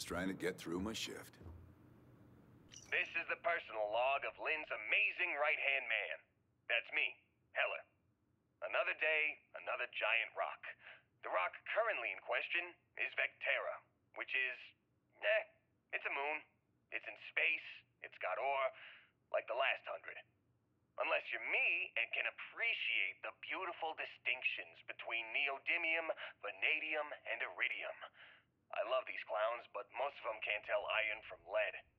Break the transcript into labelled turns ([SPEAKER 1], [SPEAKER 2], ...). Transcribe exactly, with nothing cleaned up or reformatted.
[SPEAKER 1] Just trying to get through my shift.
[SPEAKER 2] This is the personal log of Lynn's amazing right-hand man. That's me, Heller. Another day, another giant rock. The rock currently in question is Vectera, which is, eh, it's a moon. It's in space, it's got ore, like the last hundred. Unless you're me and can appreciate the beautiful distinctions between neodymium, vanadium, and iridium. I love these clowns, but most of them can't tell iron from lead.